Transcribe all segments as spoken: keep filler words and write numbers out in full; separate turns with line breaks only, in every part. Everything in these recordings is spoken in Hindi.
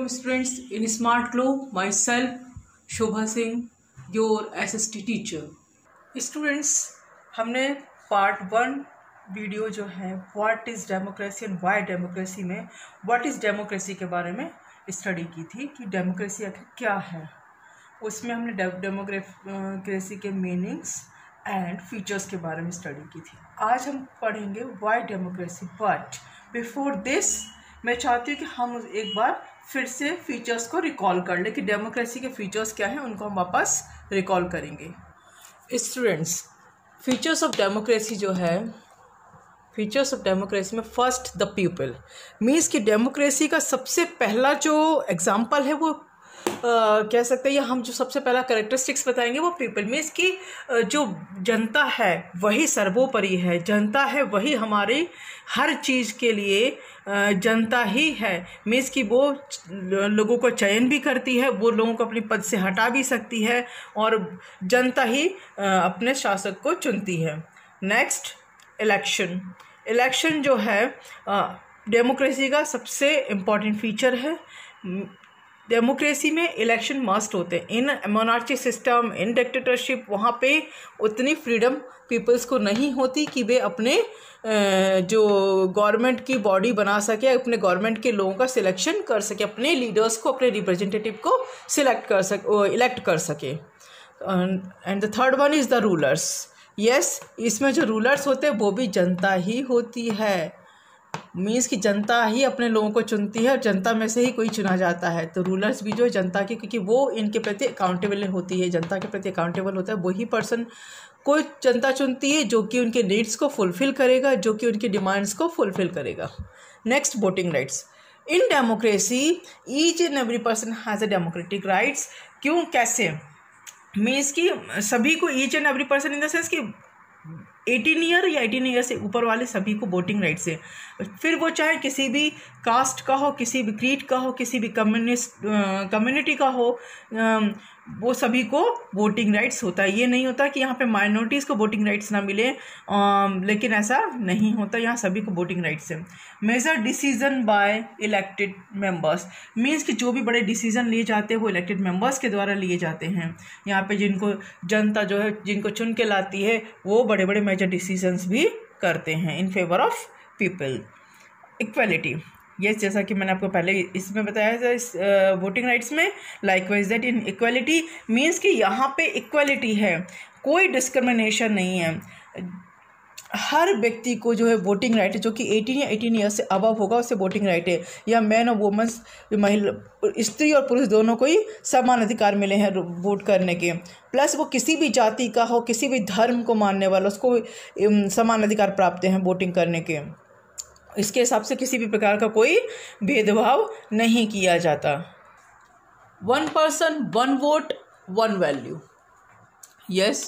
Welcome students in Smart Glow. Myself Shobha Singh, your S S T teacher. Students, हमने पार्ट वन वीडियो जो है what is democracy and why democracy में व्हाट इज़ डेमोक्रेसी के बारे में स्टडी की थी कि डेमोक्रेसी आखिर क्या है। उसमें हमने डेमोक्रेसी के मीनिंग्स एंड फीचर्स के बारे में स्टडी की थी। आज हम पढ़ेंगे why democracy, but before this मैं चाहती हूँ कि हम एक बार फिर से फीचर्स को रिकॉल कर लें कि डेमोक्रेसी के फीचर्स क्या हैं, उनको हम वापस रिकॉल करेंगे। स्टूडेंट्स, फीचर्स ऑफ डेमोक्रेसी जो है, फीचर्स ऑफ डेमोक्रेसी में फर्स्ट द पीपल मीन्स कि डेमोक्रेसी का सबसे पहला जो एग्जाम्पल है वो Uh, कह सकते हैं, या हम जो सबसे पहला करेक्टरिस्टिक्स बताएंगे वो पीपल मीन्स कि uh, जो जनता है वही सर्वोपरि है, जनता है वही हमारी हर चीज़ के लिए uh, जनता ही है। मीन्स कि वो लोगों को चयन भी करती है, वो लोगों को अपने पद से हटा भी सकती है और जनता ही uh, अपने शासक को चुनती है। Next, election. इलेक्शन जो है डेमोक्रेसी uh, का सबसे इम्पॉर्टेंट फीचर है। डेमोक्रेसी में इलेक्शन मस्ट होते हैं। In monarchy system, in dictatorship, वहाँ पे उतनी फ्रीडम पीपल्स को नहीं होती कि वे अपने जो गवर्नमेंट की बॉडी बना सके, अपने गवर्नमेंट के लोगों का सिलेक्शन कर सके, अपने लीडर्स को, अपने रिप्रेजेंटेटिव को सिलेक्ट कर सके, इलेक्ट कर सके। And the third one is the rulers. Yes, इसमें जो रूलर्स होते हैं वो भी जनता ही होती है। मीन्स कि जनता ही अपने लोगों को चुनती है और जनता में से ही कोई चुना जाता है। तो रूलर्स भी जो है जनता के, क्योंकि वो इनके प्रति अकाउंटेबल होती है, जनता के प्रति अकाउंटेबल होता है। वही पर्सन को जनता चुनती है जो कि उनके नीड्स को फुलफ़िल करेगा, जो कि उनकी डिमांड्स को फुलफ़िल करेगा। Next, voting rights. In democracy each and every person has a democratic rights. क्यों, कैसे? मीन्स कि सभी को, each and every person in the sense कि एटीन ईयर या एटीन ईयर से ऊपर वाले सभी को वोटिंग राइट्स है। फिर वो चाहे किसी भी कास्ट का हो, किसी भी क्रीड का हो, किसी भी कम्युनिस्ट कम्युनिटी का हो, आ, वो सभी को वोटिंग राइट्स होता है। ये नहीं होता कि यहाँ पे माइनॉरिटीज़ को वोटिंग राइट्स ना मिले, आ, लेकिन ऐसा नहीं होता, यहाँ सभी को वोटिंग राइट्स है। Major decision by elected members means कि जो भी बड़े डिसीजन लिए जाते हैं वो इलेक्टेड मेंबर्स के द्वारा लिए जाते हैं। यहाँ पे जिनको जनता जो है, जिनको चुन के लाती है, वो बड़े बड़े मेजर डिसीजंस भी करते हैं in favour of people. Equality, yes, जैसा कि मैंने आपको पहले इसमें बताया था, इस वोटिंग राइट्स में। Likewise that in equality means कि यहाँ पे इक्वलिटी है, कोई डिस्क्रिमिनेशन नहीं है। हर व्यक्ति को जो है वोटिंग राइट है, जो कि एटीन या एटीन ईयर से अबव होगा उसे वोटिंग राइट है। या मैन और वुमेन्स, महिला, स्त्री और पुरुष दोनों को ही समान अधिकार मिले हैं वोट करने के। प्लस वो किसी भी जाति का हो, किसी भी धर्म को मानने वाला, उसको समान अधिकार प्राप्त हैं वोटिंग करने के। इसके हिसाब से किसी भी प्रकार का कोई भेदभाव नहीं किया जाता। One person one vote one value. Yes,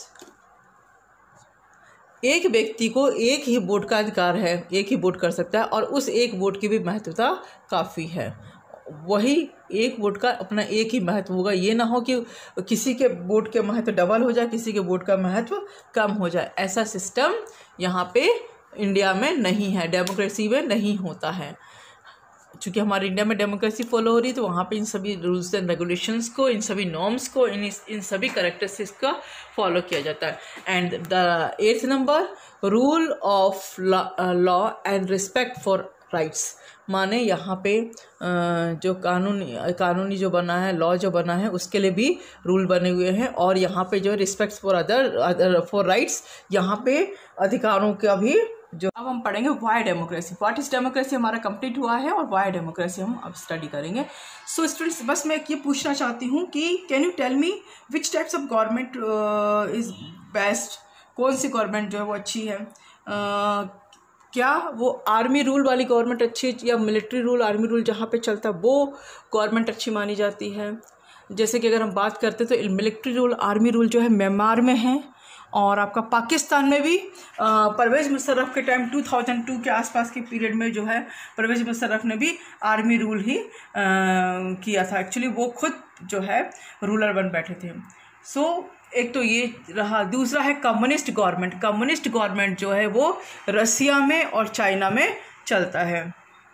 एक व्यक्ति को एक ही वोट का अधिकार है, एक ही वोट कर सकता है और उस एक वोट की भी महत्वता काफ़ी है। वही एक वोट का अपना एक ही महत्व होगा। ये ना हो कि किसी के वोट के महत्व डबल हो जाए, किसी के वोट का महत्व कम हो जाए। ऐसा सिस्टम यहाँ पे इंडिया में नहीं है, डेमोक्रेसी में नहीं होता है। चूँकि हमारे इंडिया में डेमोक्रेसी फॉलो हो रही है तो वहाँ पे इन सभी रूल्स एंड रेगुलेशंस को, इन सभी नॉर्म्स को, इन इन सभी करेक्टरिस्टिक्स का फॉलो किया जाता है। And the eighth number, rule of law and respect for rights. माने यहाँ पे जो कानूनी कानूनी जो बना है, लॉ जो बना है, उसके लिए भी रूल बने हुए हैं। और यहाँ पे जो respect for other other for rights, यहाँ पे अधिकारों का भी जो। अब हम पढ़ेंगे why democracy. What is democracy हमारा कंप्लीट हुआ है और व्हाई डेमोक्रेसी हम अब स्टडी करेंगे। सो स्टूडेंट्स, बस मैं ये पूछना चाहती हूँ कि can you tell me which types of government is best. कौन सी गवर्नमेंट जो है वो अच्छी है? uh, क्या वो आर्मी रूल वाली गवर्नमेंट अच्छी, या मिलिट्री रूल, आर्मी रूल जहाँ पे चलता है वो गवर्नमेंट अच्छी मानी जाती है? जैसे कि अगर हम बात करते तो मिलिट्री रूल, आर्मी रूल जो है म्यांमार में है, और आपका पाकिस्तान में भी परवेज़ मुशर्रफ के टाइम टू थाउजेंड टू के आसपास के पीरियड में जो है परवेज़ मुशर्रफ ने भी आर्मी रूल ही आ, किया था। एक्चुअली वो खुद जो है रूलर बन बैठे थे। सो so, एक तो ये रहा। दूसरा है कम्युनिस्ट गवर्नमेंट। कम्युनिस्ट गवर्नमेंट जो है वो रसिया में और चाइना में चलता है।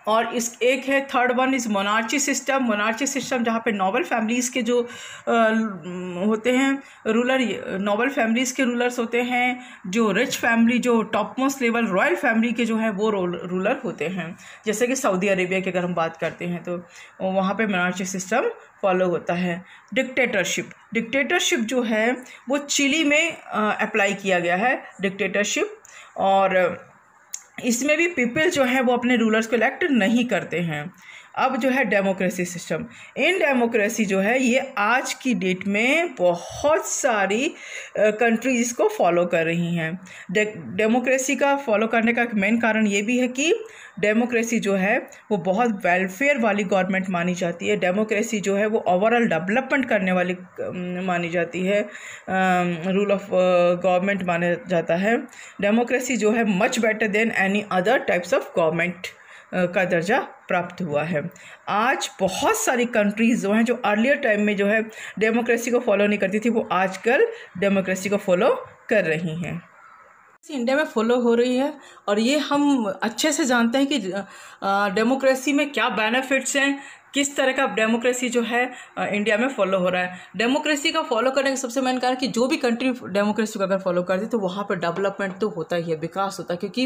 और इस एक है third one is monarchy system. Monarchy system जहाँ पे नोबल फैमिलीज़ के जो आ, होते हैं रूलर, नोबल फैमिलीज़ के रूलर्स होते हैं, जो रिच फैमिली, जो top most level royal family के जो हैं वो रूलर होते हैं। जैसे कि सऊदी अरेबिया की अगर हम बात करते हैं तो वहाँ पे मोनार्ची सिस्टम फॉलो होता है। डिक्टेटरशिप, डिक्टेटरशिप जो है वो चिली में अप्लाई किया गया है डिक्टेटरशिप, और इसमें भी पीपल जो है वो अपने रूलर्स को इलेक्ट नहीं करते हैं। अब जो है डेमोक्रेसी सिस्टम, इन डेमोक्रेसी जो है ये आज की डेट में बहुत सारी कंट्रीज इसको फॉलो कर रही हैं। डे, डेमोक्रेसी का फॉलो करने का मेन कारण ये भी है कि डेमोक्रेसी जो है वो बहुत वेलफेयर वाली गवर्नमेंट मानी जाती है। डेमोक्रेसी जो है वो ओवरऑल डेवलपमेंट करने वाली मानी जाती है, रूल ऑफ गवर्नमेंट माना जाता है। डेमोक्रेसी जो है much better than any other types of government का दर्जा प्राप्त हुआ है। आज बहुत सारी कंट्रीज़ जो हैं जो अर्लियर टाइम में जो है डेमोक्रेसी को फॉलो नहीं करती थी, वो आजकल डेमोक्रेसी को फॉलो कर रही हैं। इंडिया में फॉलो हो रही है, और ये हम अच्छे से जानते हैं कि डेमोक्रेसी में क्या बेनिफिट्स हैं, किस तरह का डेमोक्रेसी जो है इंडिया में फॉलो हो रहा है। डेमोक्रेसी का फॉलो करने का सबसे मेन कारण कि जो भी कंट्री डेमोक्रेसी को अगर फॉलो करती है तो वहाँ पर डेवलपमेंट तो होता ही है, विकास होता है। क्योंकि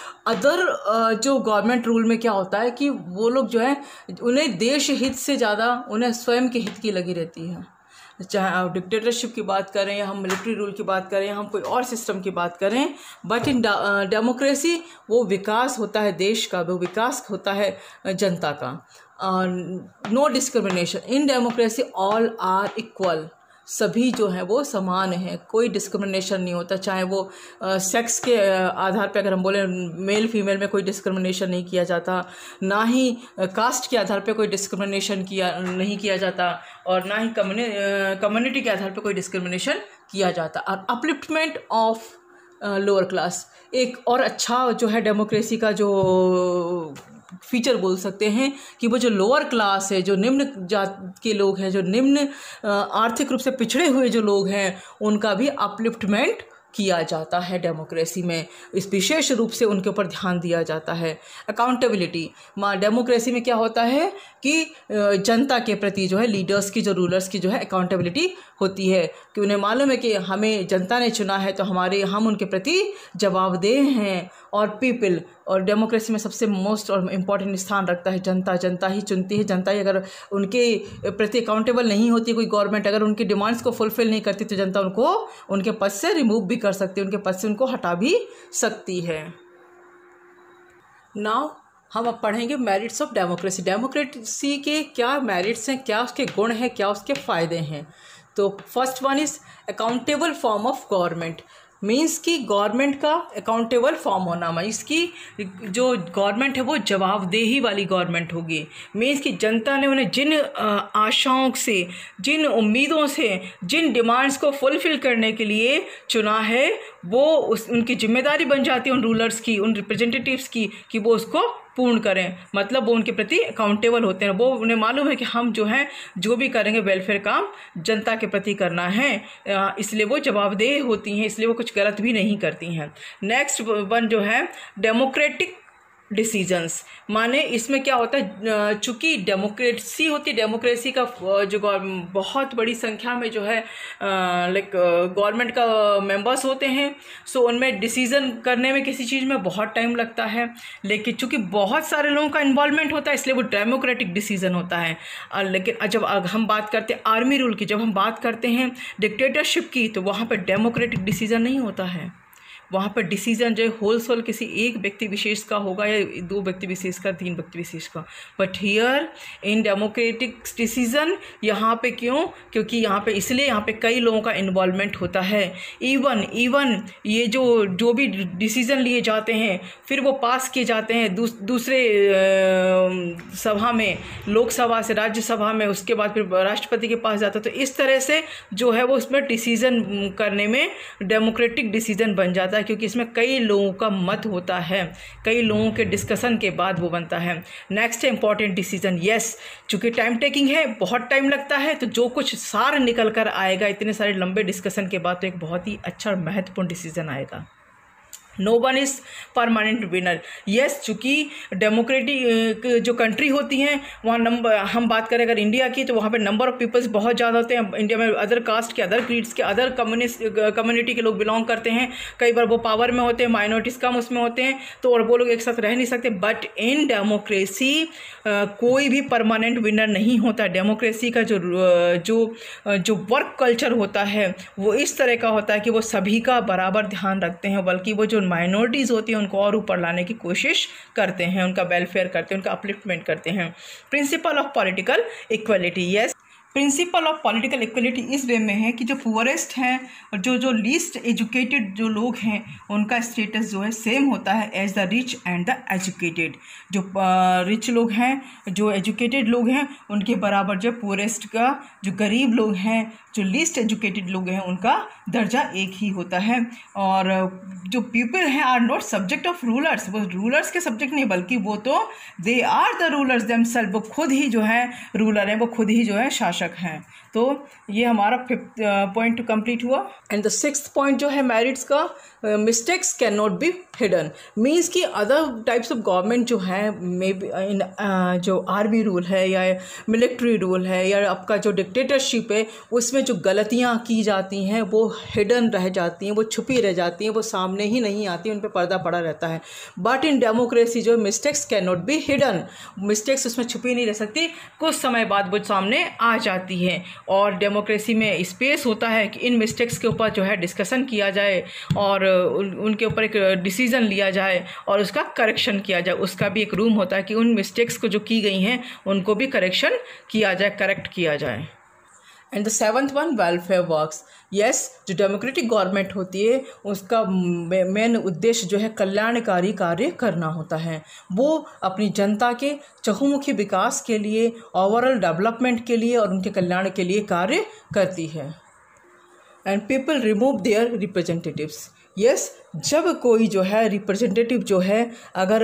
अदर जो गवर्नमेंट रूल में क्या होता है कि वो लोग जो है उन्हें देश हित से ज़्यादा उन्हें स्वयं के हित की लगी रहती है। चाहे आप डिक्टेटरशिप की बात करें या हम मिलिट्री रूल की बात करें या हम कोई और सिस्टम की बात करें, बट इन डेमोक्रेसी वो विकास होता है देश का, वो विकास होता है जनता का। No discrimination in democracy, all are equal, सभी जो हैं वो समान हैं, कोई डिस्क्रिमिनेशन नहीं होता। चाहे वो सेक्स के आधार पे अगर हम बोलें, मेल फीमेल में कोई डिस्क्रिमिनेशन नहीं किया जाता, ना ही कास्ट के आधार पे कोई डिस्क्रिमिनेशन किया नहीं किया जाता, और ना ही कम्युनिटी के आधार पे कोई डिस्क्रिमिनेशन किया जाता। और अपलिफ्टमेंट ऑफ लोअर क्लास एक और अच्छा जो है डेमोक्रेसी का जो फीचर बोल सकते हैं कि वो जो लोअर क्लास है, जो निम्न जात के लोग हैं, जो निम्न आर्थिक रूप से पिछड़े हुए जो लोग हैं, उनका भी अपलिफ्टमेंट किया जाता है डेमोक्रेसी में। इस विशेष रूप से उनके ऊपर ध्यान दिया जाता है। अकाउंटेबिलिटी, माँ डेमोक्रेसी में क्या होता है कि जनता के प्रति जो है लीडर्स की, जो रूलर्स की जो है अकाउंटेबिलिटी होती है कि उन्हें मालूम है कि हमें जनता ने चुना है तो हमारे हम उनके प्रति जवाबदेह हैं। और पीपल, और डेमोक्रेसी में सबसे मोस्ट और इम्पॉर्टेंट स्थान रखता है जनता। जनता ही चुनती है, जनता ही अगर उनके प्रति अकाउंटेबल नहीं होती कोई गवर्नमेंट, अगर उनकी डिमांड्स को फुलफिल नहीं करती तो जनता उनको उनके पद से रिमूव भी कर सकती है, उनके पद से उनको हटा भी सकती है। नाउ हम अब पढ़ेंगे मेरिट्स ऑफ डेमोक्रेसी। डेमोक्रेसी के क्या मेरिट्स हैं, क्या उसके गुण हैं, क्या उसके फ़ायदे हैं। तो first one is accountable form of government. Means कि गवर्नमेंट का अकाउंटेबल फॉर्म होना, मैं इसकी जो गवर्नमेंट है वो जवाबदेही वाली गवर्नमेंट होगी। मीन्स कि जनता ने उन्हें जिन आशाओं से, जिन उम्मीदों से, जिन डिमांड्स को फुलफ़िल करने के लिए चुना है, वो उस उनकी जिम्मेदारी बन जाती है उन रूलर्स की, उन रिप्रेजेंटेटिव्स की, कि वो उसको पूर्ण करें। मतलब वो उनके प्रति अकाउंटेबल होते हैं, वो उन्हें मालूम है कि हम जो है जो भी करेंगे वेलफेयर काम जनता के प्रति करना है, इसलिए वो जवाबदेह होती हैं, इसलिए वो कुछ गलत भी नहीं करती हैं। नेक्स्ट वन जो है डेमोक्रेटिक डिसीजंस, माने इसमें क्या होता है, चूँकि डेमोक्रेसी होती है, डेमोक्रेसी का जो बहुत बड़ी संख्या में जो है लाइक गवर्नमेंट का मेंबर्स होते हैं, सो उनमें डिसीज़न करने में किसी चीज़ में बहुत टाइम लगता है। लेकिन चूँकि बहुत सारे लोगों का इन्वॉल्वमेंट होता है, इसलिए वो डेमोक्रेटिक डिसीज़न होता है। लेकिन जब हम बात करते हैं आर्मी रूल की, जब हम बात करते हैं डिक्टेटरशिप की, तो वहाँ पर डेमोक्रेटिक डिसीज़न नहीं होता है। वहाँ पर डिसीज़न जो है होलसेल किसी एक व्यक्ति विशेष का होगा, या दो व्यक्ति विशेष का, तीन व्यक्ति विशेष का। But here in democratic decision यहाँ पे क्यों, क्योंकि यहाँ पे इसलिए यहाँ पे कई लोगों का इन्वॉल्वमेंट होता है। इवन इवन ये जो जो भी डिसीज़न लिए जाते हैं फिर वो पास किए जाते हैं दूस, दूसरे सभा में, लोकसभा से राज्यसभा में, उसके बाद फिर राष्ट्रपति के पास जाता है। तो इस तरह से जो है वो उसमें डिसीज़न करने में डेमोक्रेटिक डिसीज़न बन जाता है, क्योंकि इसमें कई लोगों का मत होता है, कई लोगों के डिस्कशन के बाद वो बनता है। नेक्स्ट है इंपॉर्टेंट डिसीजन। यस, चूँकि टाइम टेकिंग है, बहुत टाइम लगता है, तो जो कुछ सार निकल कर आएगा इतने सारे लंबे डिस्कशन के बाद, तो एक बहुत ही अच्छा और महत्वपूर्ण डिसीजन आएगा। No one is permanent winner. Yes, चूँकि डेमोक्रेटिक जो कंट्री होती हैं वहाँ नंबर, हम बात करें अगर इंडिया की, तो वहाँ पे नंबर ऑफ़ पीपल्स बहुत ज़्यादा होते हैं। इंडिया में अदर कास्ट के, अदर क्रीड्स के, अदर कम्युनिस्ट कम्युनिटी के लोग बिलोंग करते हैं। कई बार वो पावर में होते हैं, माइनॉरिटीज़ कम उसमें होते हैं, तो और वो लोग एक साथ रह नहीं सकते। बट इन डेमोक्रेसी कोई भी परमानेंट विनर नहीं होता। डेमोक्रेसी का जो जो जो वर्क कल्चर होता है वो इस तरह का होता है कि वो सभी का बराबर ध्यान रखते हैं, बल्कि वो जो माइनॉरिटीज़ होती हैं उनको और ऊपर लाने की कोशिश करते हैं, उनका वेलफेयर करते हैं, उनका अपलिफ्टमेंट करते हैं। Principle of political equality. Yes, principle of political equality इस वे में है कि जो पुअरेस्ट हैं और जो जो लीस्ट एजुकेटेड जो लोग हैं उनका स्टेटस जो है सेम होता है as the rich and the educated. जो रिच uh, लोग हैं, जो एजुकेटेड लोग हैं, उनके बराबर जो पुअरेस्ट का, जो गरीब लोग हैं, जो लीस्ट एजुकेटेड लोग हैं, उनका दर्जा एक ही होता है। और जो पीपल हैं are not subject of rulers, वो रूलर्स के सब्जेक्ट नहीं, बल्कि वो तो they are the rulers themselves, वो खुद ही जो है रूलर हैं, वो खुद ही जो है शासक हैं। तो ये हमारा फिफ्थ पॉइंट कंप्लीट हुआ। एंड द सिक्स्थ पॉइंट जो है मेरिट्स का, mistakes can not be hidden. Means कि अदर टाइप्स ऑफ गवर्नमेंट जो है, मे बी इन जो आर्मी रूल है या मिलिट्री रूल है या आपका जो डिक्टेटरशिप है, उसमें जो गलतियाँ की जाती हैं वो हिडन रह जाती हैं, वो छुपी रह जाती हैं, वो सामने ही नहीं आती, उन पर पर्दा पड़ा रहता है। बट इन डेमोक्रेसी जो mistakes can not be hidden, mistakes उसमें छुपी नहीं रह सकती, कुछ समय बाद वो सामने आ जाती है। और डेमोक्रेसी में स्पेस होता है कि इन मिस्टेक्स के ऊपर जो है डिस्कशन किया जाए और उन, उनके ऊपर एक डिसीज़न लिया जाए और उसका करेक्शन किया जाए। उसका भी एक रूम होता है कि उन मिस्टेक्स को जो की गई हैं उनको भी करेक्शन किया जाए, करेक्ट किया जाए। And the seventh one, welfare works. Yes, जो डेमोक्रेटिक गवर्नमेंट होती है उसका मेन उद्देश्य जो है कल्याणकारी कार्य करना होता है। वो अपनी जनता के चहुमुखी विकास के लिए, ओवरऑल डेवलपमेंट के लिए और उनके कल्याण के लिए कार्य करती है। And people remove their representatives. Yes, जब कोई जो है रिप्रेजेंटेटिव जो है अगर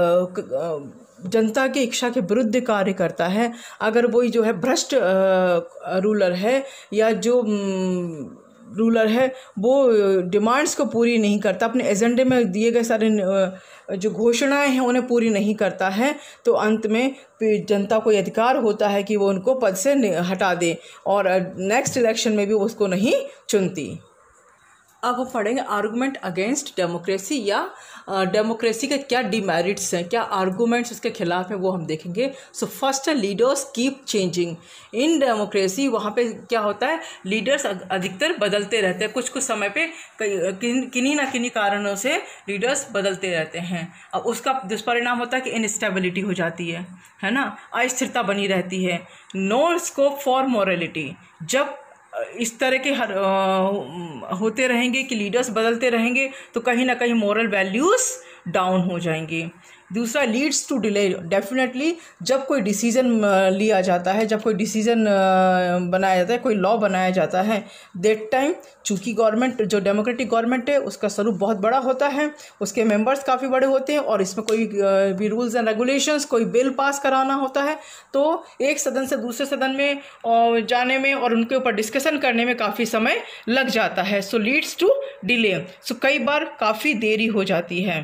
जनता की इच्छा के विरुद्ध कार्य करता है, अगर वही जो है भ्रष्ट रूलर है या जो रूलर है वो डिमांड्स को पूरी नहीं करता, अपने एजेंडे में दिए गए सारे जो घोषणाएं हैं उन्हें पूरी नहीं करता है, तो अंत में जनता को अधिकार होता है कि वो उनको पद से हटा दे और नेक्स्ट इलेक्शन में भी उसको नहीं चुनती। अब हम पढ़ेंगे आर्गूमेंट अगेंस्ट डेमोक्रेसी, या डेमोक्रेसी के क्या डिमेरिट्स हैं, क्या आर्गूमेंट्स उसके खिलाफ हैं, वो हम देखेंगे। सो फर्स्ट है leaders keep changing. In democracy वहाँ पे क्या होता है, लीडर्स अधिकतर बदलते रहते हैं, कुछ कुछ समय पे किन्हीं ना किन्हीं कारणों से लीडर्स बदलते रहते हैं। अब उसका दुष्परिणाम होता है कि इनस्टेबिलिटी हो जाती है है ना, अस्थिरता बनी रहती है। No scope for morality. जब इस तरह के हर आ, होते रहेंगे कि लीडर्स बदलते रहेंगे तो कहीं ना कहीं मोरल वैल्यूज़ डाउन हो जाएंगी। दूसरा, लीड्स टू डिले। डेफिनेटली जब कोई डिसीज़न लिया जाता है, जब कोई डिसीज़न बनाया जाता है, कोई लॉ बनाया जाता है, दैट टाइम चूँकि गवर्नमेंट जो डेमोक्रेटिक गवर्नमेंट है उसका स्वरूप बहुत बड़ा होता है, उसके मेंबर्स काफ़ी बड़े होते हैं और इसमें कोई भी रूल्स एंड रेगुलेशंस, कोई बिल पास कराना होता है तो एक सदन से दूसरे सदन में जाने में और उनके ऊपर डिस्कशन करने में काफ़ी समय लग जाता है। So leads to delay. So कई बार काफ़ी देरी हो जाती है।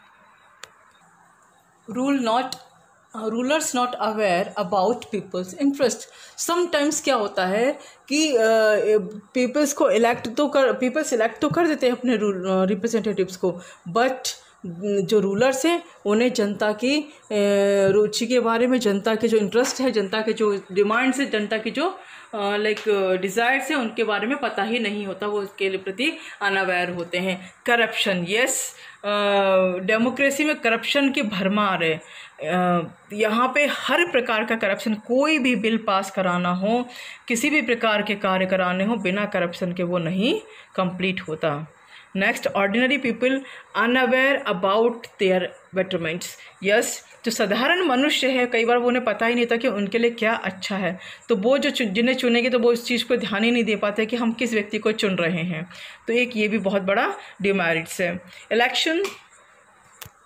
Rule not rulers not aware about people's interest. Sometimes क्या होता है कि पीपल्स uh, को इलेक्ट तो कर पीपल सिलेक्ट तो कर देते हैं अपने रिप्रेजेंटेटिव्स को, बट जो रूलर्स हैं उन्हें जनता की रुचि के बारे में, जनता के जो इंटरेस्ट है, जनता के जो डिमांड्स है, जनता की जो लाइक डिज़ायर्स हैं उनके बारे में पता ही नहीं होता, वो उसके प्रति अनअवेयर होते हैं। करप्शन। यस, डेमोक्रेसी में करप्शन की भरमार है। यहाँ पे हर प्रकार का करप्शन, कोई भी बिल पास कराना हो, किसी भी प्रकार के कार्य कराने हो, बिना करप्शन के वो नहीं कंप्लीट होता। Next, ordinary people unaware about their betterments. Yes, जो साधारण मनुष्य है कई बार वो उन्हें पता ही नहीं था कि उनके लिए क्या अच्छा है, तो वो जो जिन्हें चुनेंगे तो वो इस चीज़ को ध्यान ही नहीं दे पाते कि हम किस व्यक्ति को चुन रहे हैं। तो एक ये भी बहुत बड़ा डिमेरिट्स है। इलेक्शन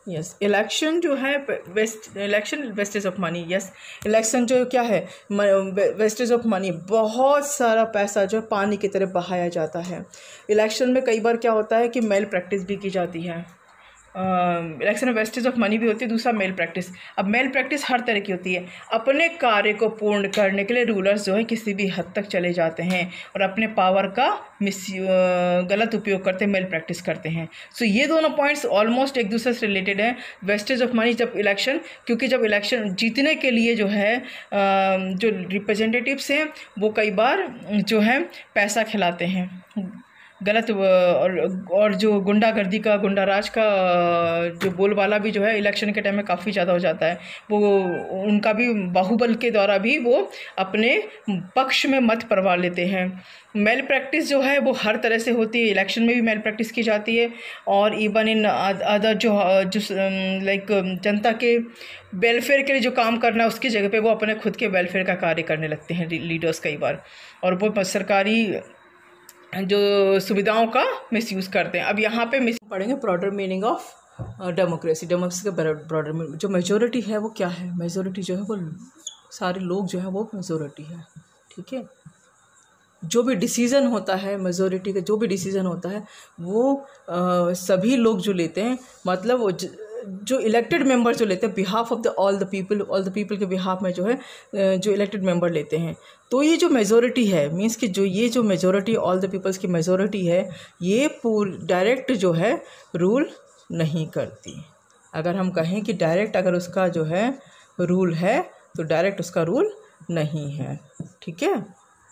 यस, इलेक्शन जो है waste election wastage of money. Yes, election जो क्या है, वेस्टेज ऑफ मनी। बहुत सारा पैसा जो है पानी की तरह बहाया जाता है। इलेक्शन में कई बार क्या होता है कि मेल प्रैक्टिस भी की जाती है। इलेक्शन में वेस्टेज ऑफ मनी भी होती है। दूसरा मेल प्रैक्टिस। अब मेल प्रैक्टिस हर तरह की होती है। अपने कार्य को पूर्ण करने के लिए रूलर्स जो है किसी भी हद तक चले जाते हैं और अपने पावर का मिस गलत उपयोग करते हैं, मेल प्रैक्टिस करते हैं। सो so, ये दोनों पॉइंट्स ऑलमोस्ट एक दूसरे से रिलेटेड हैं। वेस्टेज ऑफ मनी जब इलेक्शन, क्योंकि जब इलेक्शन जीतने के लिए जो है जो रिप्रेजेंटेटिव्स हैं वो कई बार जो है पैसा खिलाते हैं गलत, और और जो गुंडागर्दी का, गुंडा राज का जो बोलबाला भी जो है इलेक्शन के टाइम में काफ़ी ज़्यादा हो जाता है। वो उनका भी बाहुबल के द्वारा भी वो अपने पक्ष में मत परवा लेते हैं। मेल प्रैक्टिस जो है वो हर तरह से होती है। इलेक्शन में भी मेल प्रैक्टिस की जाती है और इवन इन अदर जो जो लाइक जनता के वेलफेयर के लिए जो काम करना है उसकी जगह पे वो अपने खुद के वेलफेयर का कार्य करने लगते हैं लीडर्स कई बार, और वो सरकारी जो सुविधाओं का मिसयूज़ करते हैं। अब यहाँ पे मिस पढ़ेंगे broader meaning of democracy. Democracy का ब्रॉडर मीनिंग, जो मेजोरिटी है वो क्या है? मेजोरिटी जो है वो सारे लोग जो है वो मेजोरिटी है, ठीक है। जो भी डिसीज़न होता है, मेजोरिटी का जो भी डिसीज़न होता है वो आ, सभी लोग जो लेते हैं, मतलब वो ज, जो इलेक्टेड मेंबर जो लेते हैं behalf of the all the people, all the people के बिहाफ में जो है जो इलेक्टेड मेंबर लेते हैं। तो ये जो मेजोरिटी है मींस कि जो ये जो मेजोरिटी ऑल द पीपल्स की मेजोरिटी है ये पूर डायरेक्ट जो है रूल नहीं करती। अगर हम कहें कि डायरेक्ट अगर उसका जो है रूल है तो डायरेक्ट उसका रूल नहीं है, ठीक है।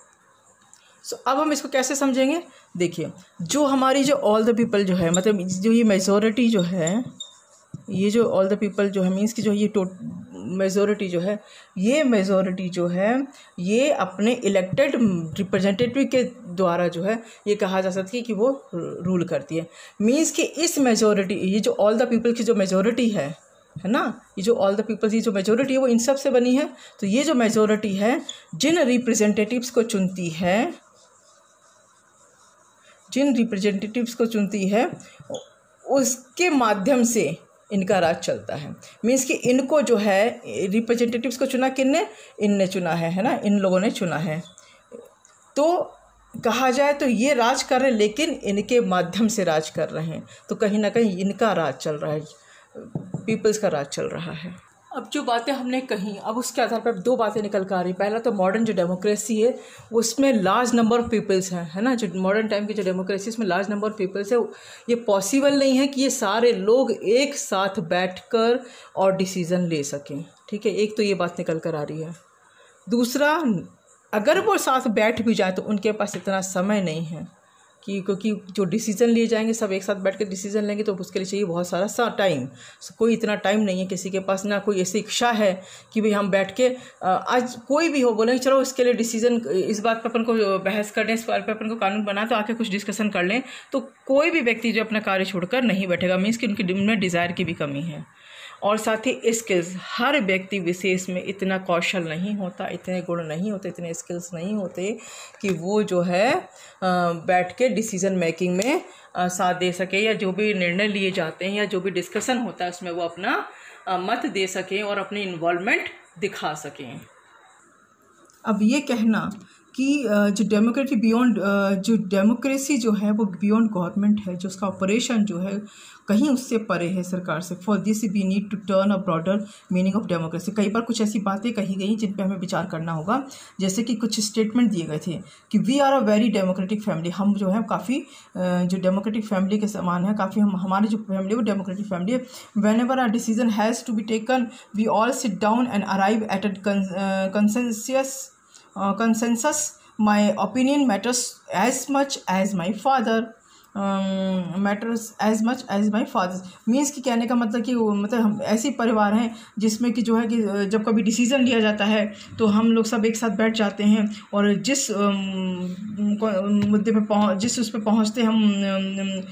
सो so, अब हम इसको कैसे समझेंगे? देखिए, जो हमारी जो ऑल द पीपल जो है, मतलब जो ये मेजोरिटी जो है, ये जो ऑल द पीपल जो है मीन्स कि जो ये टोट मेजोरिटी जो है, ये मेजोरिटी जो है ये अपने इलेक्टेड रिप्रेजेंटेटिव के द्वारा जो है ये कहा जा सकती है कि वो रूल करती है। मीन्स कि इस मेजोरिटी, ये जो ऑल द पीपल की जो मेजोरिटी है है ना, ये जो ऑल द पीपल की जो मेजोरिटी है वो इन सब से बनी है। तो ये जो मेजोरिटी है जिन रिप्रेजेंटेटिव्स को चुनती है जिन रिप्रेजेंटेटिव्स को चुनती है उसके माध्यम से इनका राज चलता है। मीन्स कि इनको जो है रिप्रेजेंटेटिव्स को चुना किनने? इनने चुना है, है ना, इन लोगों ने चुना है। तो कहा जाए तो ये राज कर रहे हैं, लेकिन इनके माध्यम से राज कर रहे हैं। तो कहीं ना कहीं इनका राज चल रहा है, पीपल्स का राज चल रहा है। अब जो बातें हमने कही, अब उसके आधार पर दो बातें निकल कर आ रही। पहला तो मॉडर्न जो डेमोक्रेसी है उसमें लार्ज नंबर ऑफ पीपल्स हैं, है ना। जो मॉडर्न टाइम की जो डेमोक्रेसी उसमें लार्ज नंबर ऑफ पीपल्स है। ये पॉसिबल नहीं है कि ये सारे लोग एक साथ बैठकर और डिसीज़न ले सकें, ठीक है। एक तो ये बात निकल कर आ रही है। दूसरा, अगर वो साथ बैठ भी जाए तो उनके पास इतना समय नहीं है कि, क्योंकि जो डिसीज़न लिए जाएंगे सब एक साथ बैठ कर डिसीज़न लेंगे तो उसके लिए चाहिए बहुत सारा सा टाइम। कोई इतना टाइम नहीं है किसी के पास, ना कोई ऐसी इच्छा है कि भाई हम बैठ के आज कोई भी हो बोलेंगे चलो इसके लिए डिसीज़न, इस बात पर अपन को बहस कर लें, इस बात पर अपन को कानून बना तो आके कुछ डिस्कशन कर लें। तो कोई भी व्यक्ति जो अपना कार्य छोड़कर नहीं बैठेगा। मीन्स कि उनकी उनमें डिज़ायर की भी कमी है। और साथ ही स्किल्स, हर व्यक्ति विशेष में इतना कौशल नहीं होता, इतने गुण नहीं होते, इतने स्किल्स नहीं होते कि वो जो है बैठ के डिसीज़न मेकिंग में साथ दे सके, या जो भी निर्णय लिए जाते हैं या जो भी डिस्कशन होता है उसमें वो अपना मत दे सकें और अपनी इन्वॉल्वमेंट दिखा सकें। अब ये कहना कि जो डेमोक्रेसी बियॉन्ड जो डेमोक्रेसी जो है वो बियॉन्ड गवर्नमेंट है, जो उसका ऑपरेशन जो है कहीं उससे परे है सरकार से। For this we need to turn a broader meaning of democracy. कई बार कुछ ऐसी बातें कही गई जिन पे हमें विचार करना होगा। जैसे कि कुछ स्टेटमेंट दिए गए थे कि we are a very democratic family, हम जो है काफ़ी जो डेमोक्रेटिक फैमिली के समान है, काफ़ी हम हमारी जो फैमिली वो डेमोक्रेटिक फैमिली है। Whenever a decision has to be taken we all sit down and arrive at a consensus Uh, consensus. My opinion matters as much as my father um, matters as much as my father. Means कि कहने का मतलब कि मतलब हम ऐसे परिवार हैं जिसमें कि जो है कि जब कभी डिसीज़न लिया जाता है तो हम लोग सब एक साथ बैठ जाते हैं और जिस मुद्दे पे पहुँच जिस उस पर पहुँचते हम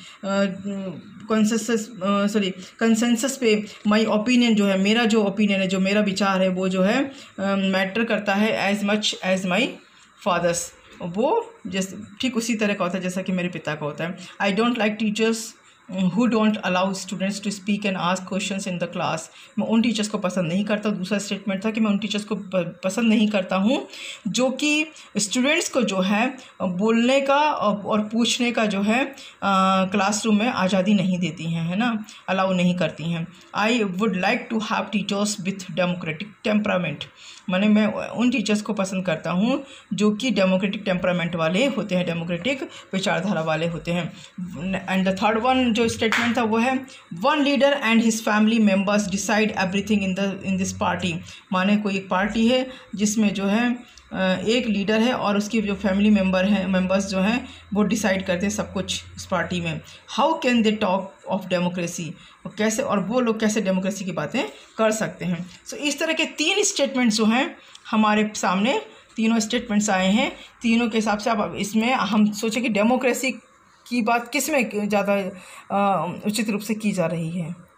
कंसेंसस सॉरी कंसेंसस पे माई ओपिनियन जो है, मेरा जो ओपिनियन है, जो मेरा विचार है वो जो है मैटर uh, करता है as much as my fathers. वो जैसे ठीक उसी तरह का होता है जैसा कि मेरे पिता का होता है। I don't like teachers who don't allow students to speak and ask questions in the class. मैं उन टीचर्स को पसंद नहीं करता। दूसरा स्टेटमेंट था कि मैं उन टीचर्स को पसंद नहीं करता हूँ जो कि स्टूडेंट्स को जो है बोलने का और पूछने का जो है क्लासरूम में आज़ादी नहीं देती हैं, है ना, अलाउ नहीं करती हैं। I would like to have teachers with democratic temperament. माने मैं उन टीचर्स को पसंद करता हूँ जो कि डेमोक्रेटिक टेम्परामेंट वाले होते हैं, डेमोक्रेटिक विचारधारा वाले होते हैं। एंड द थर्ड वन जो स्टेटमेंट था वो है one leader and his family members decide everything in the in this party. माने कोई एक पार्टी है जिसमें जो है एक लीडर है और उसकी जो फैमिली मेम्बर हैं मेम्बर्स जो हैं वो डिसाइड करते हैं सब कुछ उस पार्टी में। How can they talk of democracy, कैसे और वो लोग कैसे डेमोक्रेसी की बातें कर सकते हैं। सो so, इस तरह के तीन स्टेटमेंट्स जो हैं हमारे सामने, तीनों स्टेटमेंट्स आए हैं। तीनों के हिसाब से अब इसमें हम सोचें कि डेमोक्रेसी की बात किस में ज़्यादा उचित रूप से की जा रही है।